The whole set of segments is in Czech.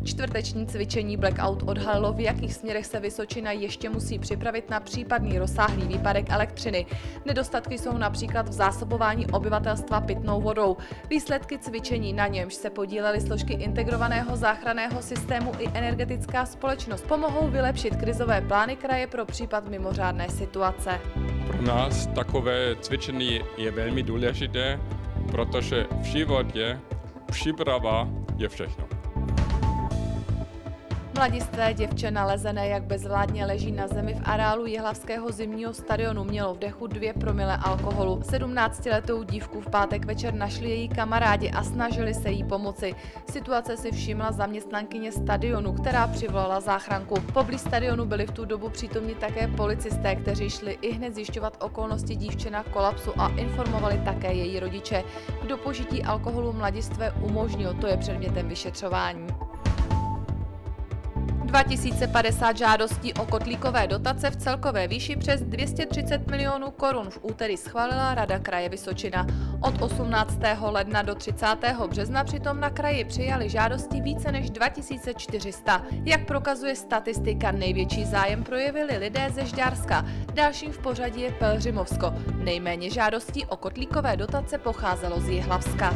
Čtvrteční cvičení Blackout odhalilo, v jakých směrech se Vysočina ještě musí připravit na případný rozsáhlý výpadek elektřiny. Nedostatky jsou například v zásobování obyvatelstva pitnou vodou. Výsledky cvičení, na němž se podílely složky integrovaného záchranného systému i energetická společnost, pomohou vylepšit krizové plány kraje pro případ mimořádné situace. Pro nás takové cvičení je velmi důležité, protože v životě příprava je všechno. Mladistvé děvče nalezené, jak bezvládně leží na zemi v areálu jihlavského zimního stadionu, mělo v dechu 2 promile alkoholu. 17letou dívku v pátek večer našli její kamarádi a snažili se jí pomoci. Situace si všimla zaměstnankyně stadionu, která přivolala záchranku. Poblíž stadionu byli v tu dobu přítomni také policisté, kteří šli ihned zjišťovat okolnosti dívčina kolapsu a informovali také její rodiče. Kdo požití alkoholu mladistvé umožnil, to je předmětem vyšetřování. 2050 žádostí o kotlíkové dotace v celkové výši přes 230 milionů korun v úterý schválila Rada kraje Vysočina. Od 18. ledna do 30. března přitom na kraji přijali žádostí více než 2400. Jak prokazuje statistika, největší zájem projevili lidé ze Žďárska. Dalším v pořadí je Pelhřimovsko. Nejméně žádostí o kotlíkové dotace pocházelo z Jihlavska.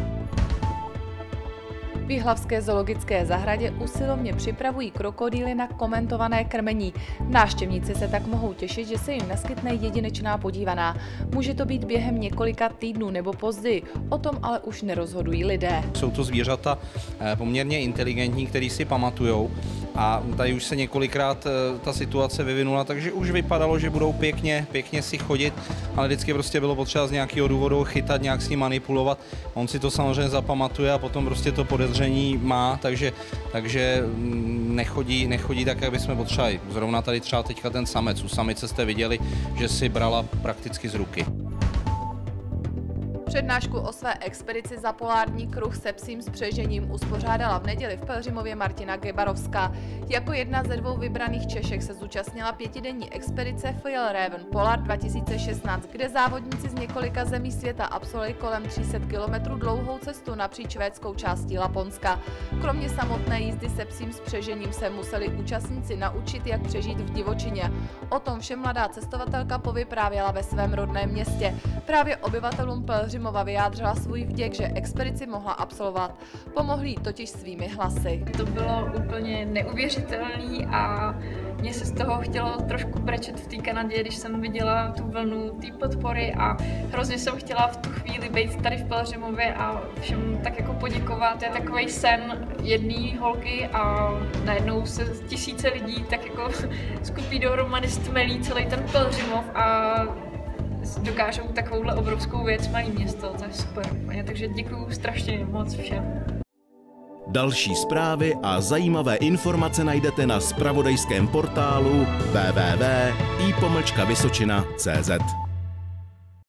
V jihlavské zoologické zahradě usilovně připravují krokodýly na komentované krmení. Návštěvníci se tak mohou těšit, že se jim naskytne jedinečná podívaná. Může to být během několika týdnů nebo později, o tom ale už nerozhodují lidé. Jsou to zvířata poměrně inteligentní, který si pamatujou, a tady už se několikrát ta situace vyvinula, takže už vypadalo, že budou pěkně si chodit, ale vždycky prostě bylo potřeba z nějakého důvodu chytat, nějak s ním manipulovat. On si to samozřejmě zapamatuje a potom prostě to podezření má, takže nechodí tak, jak bychom potřebovali. Zrovna tady třeba teďka ten samec. U samice jste viděli, že si brala prakticky z ruky. Přednášku o své expedici za polární kruh se psím spřežením uspořádala v neděli v Pelhřimově Martina Gebarovská. Jako jedna ze 2 vybraných Češek se zúčastnila 5denní expedice Fjällräven Polar 2016, kde závodníci z několika zemí světa absolvovali kolem 300 km dlouhou cestu napříč švédskou částí Laponska. Kromě samotné jízdy se psím spřežením se museli účastníci naučit, jak přežít v divočině. O tom vše mladá cestovatelka povyprávěla ve svém rodném městě. Právě obyvatelům Pelhřimova vyjádřila svůj vděk, že expedici mohla absolvovat. Pomohli jí totiž svými hlasy. To bylo úplně neuvěřitelné a mě se z toho chtělo trošku brečet v té Kanadě, když jsem viděla tu vlnu té podpory a hrozně jsem chtěla v tu chvíli být tady v Pelhřimově a všem tak jako poděkovat. Je takový sen jedné holky a najednou se tisíce lidí tak jako skupí dohromady, stmelí celý ten Pelhřimov a dokážou takovouhle obrovskou věc malý město, to je super. Takže děkuju strašně moc všem. Další zprávy a zajímavé informace najdete na zpravodajském portálu www.i-vysočina.cz.